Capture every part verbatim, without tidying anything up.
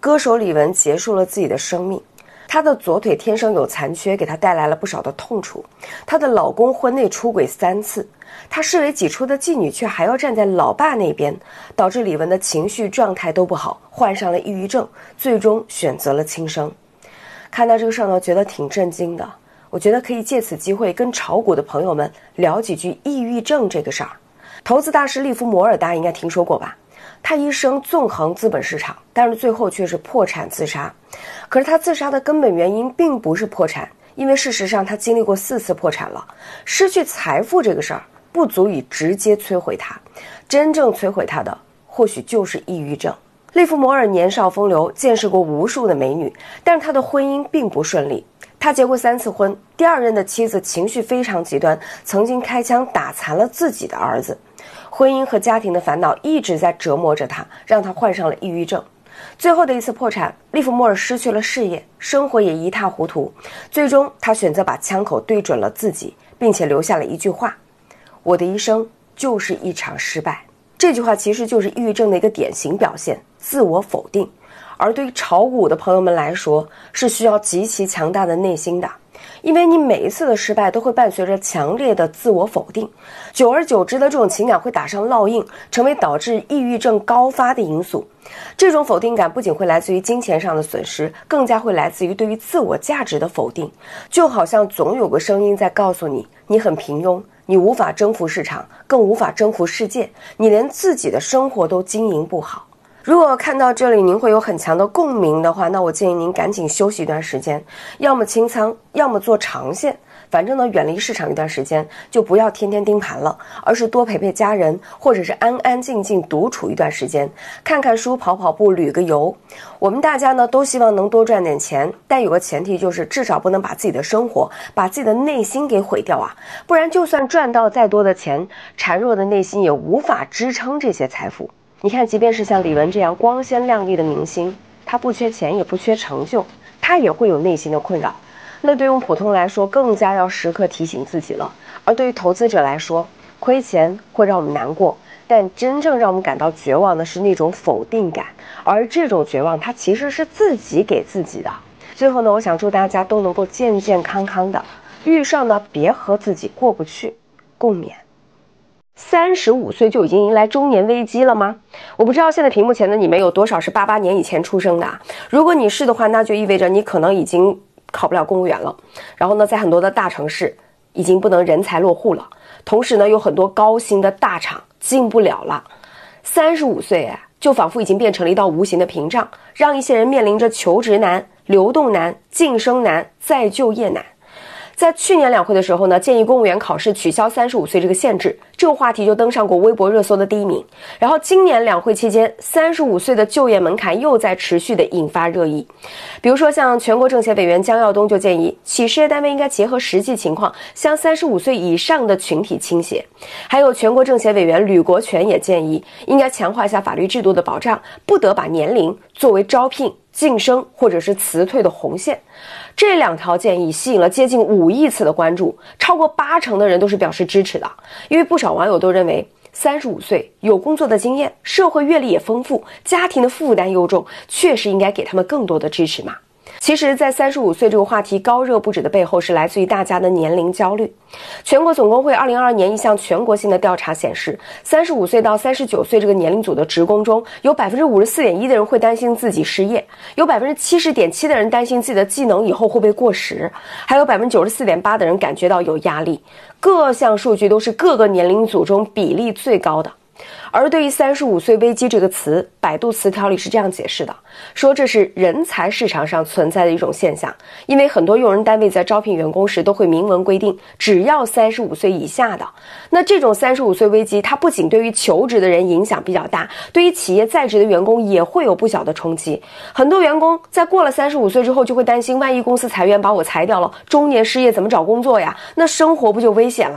歌手李玟结束了自己的生命。她的左腿天生有残缺，给她带来了不少的痛楚。她的老公婚内出轨三次，她视为己出的妓女，却还要站在老爸那边，导致李玟的情绪状态都不好，患上了抑郁症，最终选择了轻生。看到这个事儿呢，觉得挺震惊的。我觉得可以借此机会跟炒股的朋友们聊几句抑郁症这个事儿。投资大师利弗摩尔大家应该听说过吧？他一生纵横资本市场，但是最后却是破产自杀。可是他自杀的根本原因并不是破产，因为事实上他经历过四次破产了。失去财富这个事儿不足以直接摧毁他，真正摧毁他的或许就是抑郁症。利弗摩尔年少风流，见识过无数的美女，但是他的婚姻并不顺利。他结过三次婚，第二任的妻子情绪非常极端，曾经开枪打残了自己的儿子。婚姻和家庭的烦恼一直在折磨着他，让他患上了抑郁症。最后的一次破产，利弗摩尔失去了事业，生活也一塌糊涂。最终他选择把枪口对准了自己，并且留下了一句话：我的一生就是一场失败。这句话其实就是抑郁症的一个典型表现，自我否定。而对于炒股的朋友们来说，是需要极其强大的内心的，因为你每一次的失败都会伴随着强烈的自我否定，久而久之的这种情感会打上烙印，成为导致抑郁症高发的因素。这种否定感不仅会来自于金钱上的损失，更加会来自于对于自我价值的否定，就好像总有个声音在告诉你，你很平庸，你无法征服市场，更无法征服世界，你连自己的生活都经营不好。如果看到这里您会有很强的共鸣的话，那我建议您赶紧休息一段时间，要么清仓，要么做长线，反正呢远离市场一段时间，就不要天天盯盘了，而是多陪陪家人，或者是安安静静独处一段时间，看看书，跑跑步，旅个游。我们大家呢都希望能多赚点钱，但有个前提就是至少不能把自己的生活，把自己的内心给毁掉啊，不然就算赚到再多的钱，孱弱的内心也无法支撑这些财富。你看，即便是像李玟这样光鲜亮丽的明星，她不缺钱也不缺成就，她也会有内心的困扰。那对于我们普通人来说，更加要时刻提醒自己了。而对于投资者来说，亏钱会让我们难过，但真正让我们感到绝望的是那种否定感，而这种绝望它其实是自己给自己的。最后呢，我想祝大家都能够健健康康的，遇上呢别和自己过不去，共勉。三十五岁就已经迎来中年危机了吗？我不知道现在屏幕前的你们有多少是八八年以前出生的啊？如果你是的话，那就意味着你可能已经考不了公务员了。然后呢，在很多的大城市已经不能人才落户了，同时呢，有很多高薪的大厂进不了了。三十五岁哎，就仿佛已经变成了一道无形的屏障，让一些人面临着求职难、流动难、晋升难、再就业难。在去年两会的时候呢，建议公务员考试取消三十五岁这个限制，这个话题就登上过微博热搜的第一名。然后今年两会期间，三十五岁的就业门槛又在持续的引发热议。比如说像全国政协委员姜耀东就建议，企事业单位应该结合实际情况，向三十五岁以上的群体倾斜。还有全国政协委员吕国权也建议，应该强化一下法律制度的保障，不得把年龄作为招聘、晋升或者是辞退的红线。这两条建议吸引了接近五亿次的关注，超过八成的人都是表示支持的。因为不少网友都认为，三十五岁有工作的经验，社会阅历也丰富，家庭的负担又重，确实应该给他们更多的支持嘛。其实在三十五岁这个话题高热不止的背后，是来自于大家的年龄焦虑。全国总工会二零二二年一项全国性的调查显示，三十五岁到三十九岁这个年龄组的职工中，有 百分之五十四点一 的人会担心自己失业，有 百分之七十点七 的人担心自己的技能以后会被过时，还有 百分之九十四点八 的人感觉到有压力。各项数据都是各个年龄组中比例最高的。而对于三十五岁危机这个词，百度词条里是这样解释的，说这是人才市场上存在的一种现象，因为很多用人单位在招聘员工时都会明文规定只要三十五岁以下的。那这种三十五岁危机，它不仅对于求职的人影响比较大，对于企业在职的员工也会有不小的冲击。很多员工在过了三十五岁之后就会担心，万一公司裁员把我裁掉了，中年失业怎么找工作呀？那生活不就危险了吗？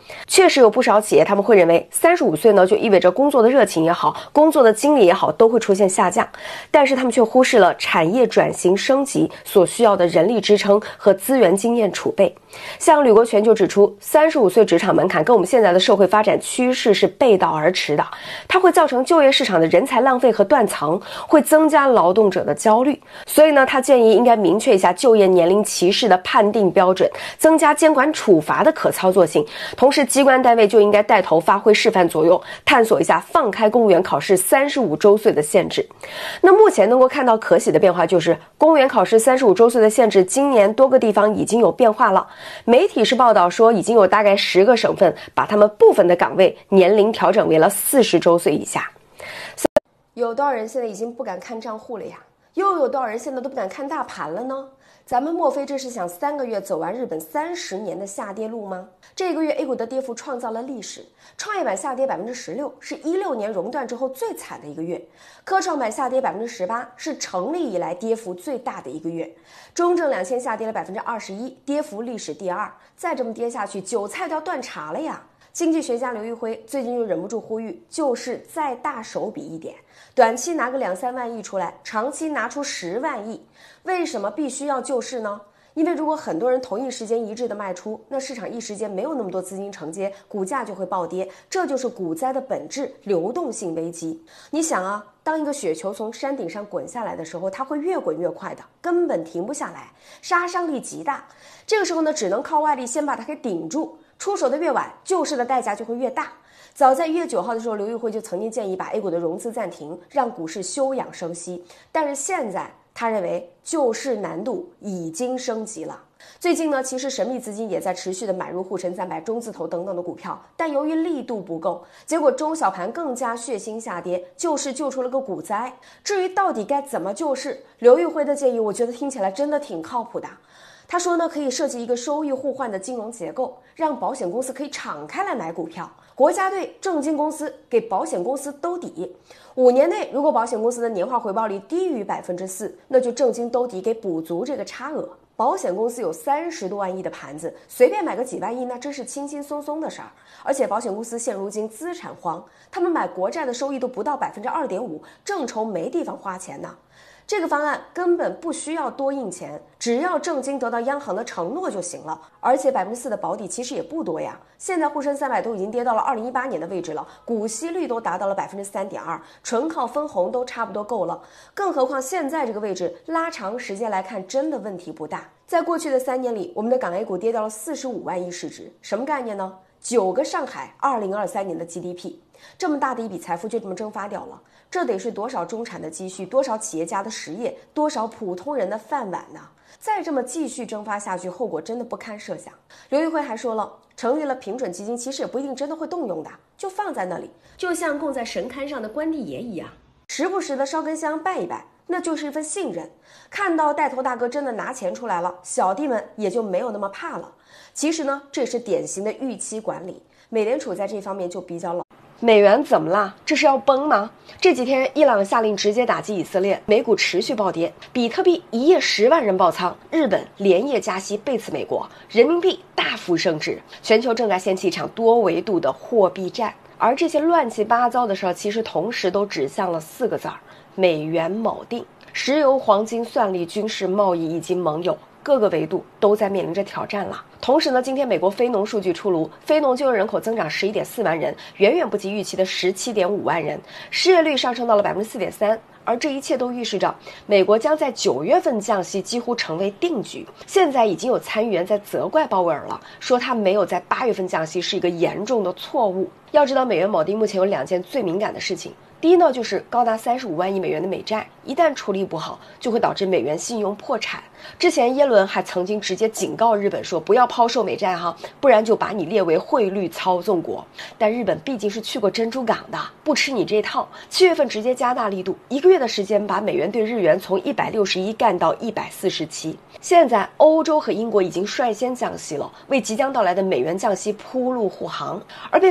确实有不少企业他们会认为三十五岁呢就意味着工作的热情也好，工作的精力也好都会出现下降，但是他们却忽视了产业转型升级所需要的人力支撑和资源经验储备。像吕国权就指出，三十五岁职场门槛跟我们现在的社会发展趋势是背道而驰的，它会造成就业市场的人才浪费和断层，会增加劳动者的焦虑。所以呢，他建议应该明确一下就业年龄歧视的判定标准，增加监管处罚的可操作性，同时机关单位就应该带头发挥示范作用，探索一下放开公务员考试三十五周岁的限制。那目前能够看到可喜的变化就是，公务员考试三十五周岁的限制今年多个地方已经有变化了。媒体是报道说，已经有大概十个省份把他们部分的岗位年龄调整为了四十周岁以下。有多少人现在已经不敢看账户了呀？又有多少人现在都不敢看大盘了呢？咱们莫非这是想三个月走完日本三十年的下跌路吗？这个月 A 股的跌幅创造了历史，创业板下跌 百分之十六， 是一六年熔断之后最惨的一个月；科创板下跌 百分之十八， 是成立以来跌幅最大的一个月；中证两千下跌了 百分之二十一， 跌幅历史第二。再这么跌下去，韭菜都要断茬了呀！经济学家刘玉辉最近就忍不住呼吁，救市再大手笔一点，短期拿个两三万亿出来，长期拿出十万亿。为什么必须要救市呢？因为如果很多人同一时间一致的卖出，那市场一时间没有那么多资金承接，股价就会暴跌，这就是股灾的本质，流动性危机。你想啊，当一个雪球从山顶上滚下来的时候，它会越滚越快的，根本停不下来，杀伤力极大。这个时候呢，只能靠外力先把它给顶住，出手的越晚，救市的代价就会越大。早在一月九号的时候，刘玉辉就曾经建议把 A 股的融资暂停，让股市休养生息。但是现在他认为救市难度已经升级了。最近呢，其实神秘资金也在持续的买入沪深三百、中字头等等的股票，但由于力度不够，结果中小盘更加血腥下跌，救市救出了个股灾。至于到底该怎么救市，刘玉辉的建议我觉得听起来真的挺靠谱的。他说呢，可以设计一个收益互换的金融结构，让保险公司可以敞开来买股票，国家队、证金公司给保险公司兜底。五年内，如果保险公司的年化回报率低于百分之四，那就证金兜底给补足这个差额。保险公司有三十多万亿的盘子，随便买个几万亿，那真是轻轻松松的事儿。而且保险公司现如今资产荒，他们买国债的收益都不到百分之二点五，正愁没地方花钱呢。这个方案根本不需要多印钱，只要证金得到央行的承诺就行了。而且百分之四的保底其实也不多呀。现在沪深三百都已经跌到了二零一八年的位置了，股息率都达到了百分之三点二，纯靠分红都差不多够了。更何况现在这个位置拉长时间来看，真的问题不大。在过去的三年里，我们的港 A 股跌到了四十五万亿市值，什么概念呢？九个上海二零二三年的 G D P， 这么大的一笔财富就这么蒸发掉了，这得是多少中产的积蓄，多少企业家的实业，多少普通人的饭碗呢？再这么继续蒸发下去，后果真的不堪设想。刘玉辉还说了，成立了平准基金，其实也不一定真的会动用的，就放在那里，就像供在神龛上的关帝爷一样，时不时的烧根香拜一拜，那就是一份信任。看到带头大哥真的拿钱出来了，小弟们也就没有那么怕了。其实呢，这是典型的预期管理，美联储在这方面就比较老。美元怎么了？这是要崩吗？这几天伊朗下令直接打击以色列，美股持续暴跌，比特币一夜十万人爆仓，日本连夜加息背刺美国，人民币大幅升值，全球正在掀起一场多维度的货币战。而这些乱七八糟的事儿，其实同时都指向了四个字儿：美元锚定。石油、黄金、算力、军事、贸易以及盟友，各个维度都在面临着挑战了。同时呢，今天美国非农数据出炉，非农就业人口增长 十一点四万人，远远不及预期的 十七点五万人，失业率上升到了 百分之四点三。而这一切都预示着美国将在九月份降息几乎成为定局。现在已经有参议员在责怪鲍威尔了，说他没有在八月份降息是一个严重的错误。要知道，美元锚定目前有两件最敏感的事情。第一呢，就是高达三十五万亿美元的美债，一旦处理不好，就会导致美元信用破产。之前耶伦还曾经直接警告日本说，不要抛售美债哈，不然就把你列为汇率操纵国。但日本毕竟是去过珍珠港的，不吃你这套。七月份直接加大力度，一个月的时间把美元对日元从一百六十一干到一百四十七。现在欧洲和英国已经率先降息了，为即将到来的美元降息铺路护航。而被美国吸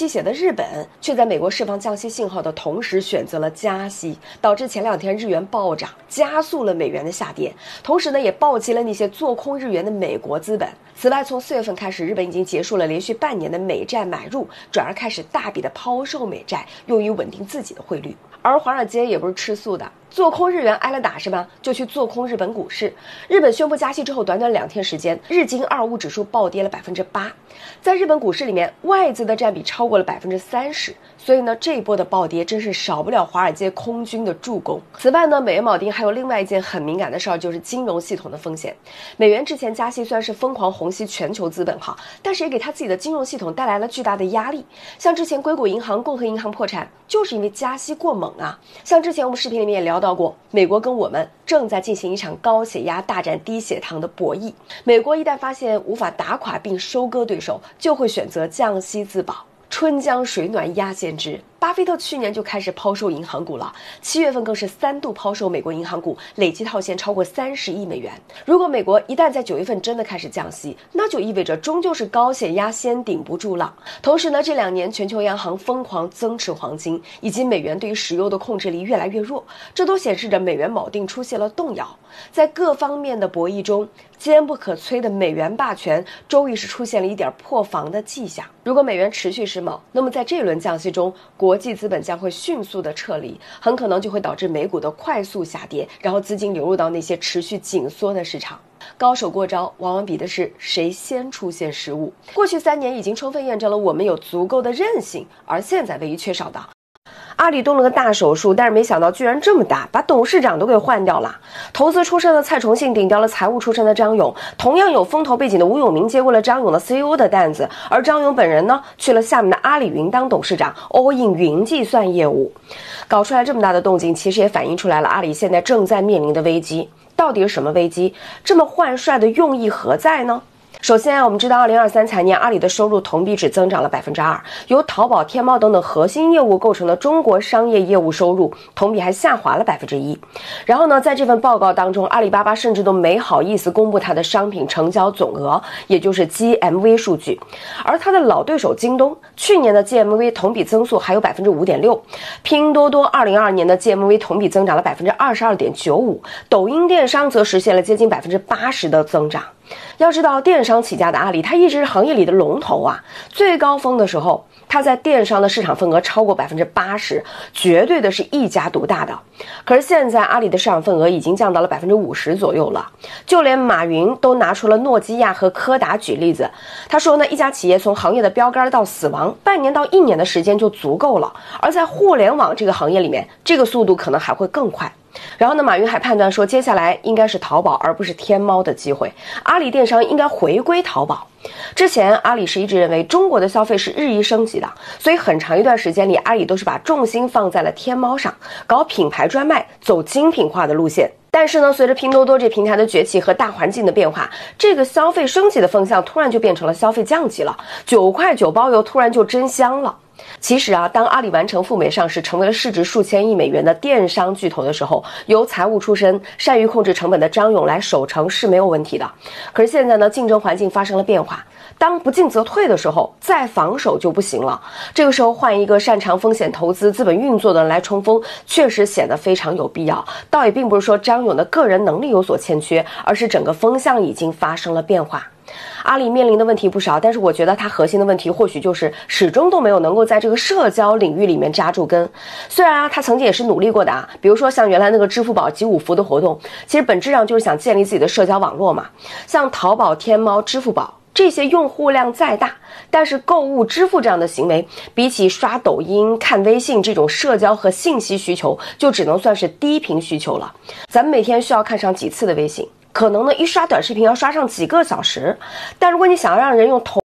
息血的日本却在美国释放降息信号的同时选择了加息，导致前两天日元暴涨，加速了美元的下跌，同时呢也暴击了那些做空日元的美国资本。此外，从四月份开始，日本已经结束了连续半年的美债买入，转而开始大笔的抛售美债，用于稳定自己的汇率。而华尔街也不是吃素的，做空日元挨了打是吧？就去做空日本股市。日本宣布加息之后，短短两天时间，日经二五指数暴跌了百分之八，在日本股市里面，外资的占比超过了百分之三十。所以呢，这一波的暴跌真是少不了华尔街空军的助攻。此外呢，美元锚定还有另外一件很敏感的事儿，就是金融系统的风险。美元之前加息虽然是疯狂虹吸全球资本哈，但是也给他自己的金融系统带来了巨大的压力。像之前硅谷银行、共和银行破产，就是因为加息过猛啊。像之前我们视频里面也聊到过，美国跟我们正在进行一场高血压大战低血糖的博弈。美国一旦发现无法打垮并收割对手，就会选择降息自保。春江水暖鸭先知，巴菲特去年就开始抛售银行股了，七月份更是三度抛售美国银行股，累计套现超过三十亿美元。如果美国一旦在九月份真的开始降息，那就意味着终究是高血压先顶不住浪。同时呢，这两年全球央行疯狂增持黄金，以及美元对于石油的控制力越来越弱，这都显示着美元锚定出现了动摇。在各方面的博弈中，坚不可摧的美元霸权终于是出现了一点破防的迹象。如果美元持续时髦，那么在这轮降息中，国际资本将会迅速的撤离，很可能就会导致美股的快速下跌，然后资金流入到那些持续紧缩的市场。高手过招，往往比的是谁先出现失误。过去三年已经充分验证了我们有足够的韧性，而现在唯一缺少的，阿里动了个大手术，但是没想到居然这么大，把董事长都给换掉了。投资出身的蔡崇信顶掉了财务出身的张勇，同样有风投背景的吴永明接过了张勇的 C E O 的担子，而张勇本人呢，去了厦门的阿里云当董事长 ，all in 云计算业务。搞出来这么大的动静，其实也反映出来了阿里现在正在面临的危机。到底是什么危机？这么换帅的用意何在呢？首先啊，我们知道二零二三财年阿里的收入同比只增长了百分之二，由淘宝、天猫等等核心业务构成的中国商业业务收入同比还下滑了百分之一。然后呢，在这份报告当中，阿里巴巴甚至都没好意思公布它的商品成交总额，也就是 G M V 数据。而它的老对手京东去年的 G M V 同比增速还有百分之五点六，拼多多二零二二年的 G M V 同比增长了百分之二十二点九五，抖音电商则实现了接近百分之八十的增长。要知道，电商起家的阿里，它一直是行业里的龙头啊。最高峰的时候，它在电商的市场份额超过百分之八十，绝对的是一家独大的。可是现在，阿里的市场份额已经降到了百分之五十左右了。就连马云都拿出了诺基亚和柯达举例子，他说呢，一家企业从行业的标杆到死亡，半年到一年的时间就足够了。而在互联网这个行业里面，这个速度可能还会更快。然后呢，马云还判断说，接下来应该是淘宝而不是天猫的机会，阿里电商应该回归淘宝。之前阿里是一直认为中国的消费是日益升级的，所以很长一段时间里，阿里都是把重心放在了天猫上，搞品牌专卖，走精品化的路线。但是呢，随着拼多多这平台的崛起和大环境的变化，这个消费升级的风向突然就变成了消费降级了，九块九包邮突然就真香了。其实啊，当阿里完成赴美上市，成为了市值数千亿美元的电商巨头的时候，由财务出身、善于控制成本的张勇来守城是没有问题的。可是现在呢，竞争环境发生了变化，当不进则退的时候，再防守就不行了。这个时候换一个擅长风险投资、资本运作的人来冲锋，确实显得非常有必要。倒也并不是说张勇的个人能力有所欠缺，而是整个风向已经发生了变化。阿里面临的问题不少，但是我觉得它核心的问题或许就是始终都没有能够在这个社交领域里面扎住根。虽然啊，他曾经也是努力过的啊，比如说像原来那个支付宝集五福的活动，其实本质上就是想建立自己的社交网络嘛。像淘宝、天猫、支付宝这些用户量再大，但是购物支付这样的行为，比起刷抖音、看微信这种社交和信息需求，就只能算是低频需求了。咱们每天需要看上几次的微信，可能呢一刷短视频要刷上几个小时，但如果你想要让人用同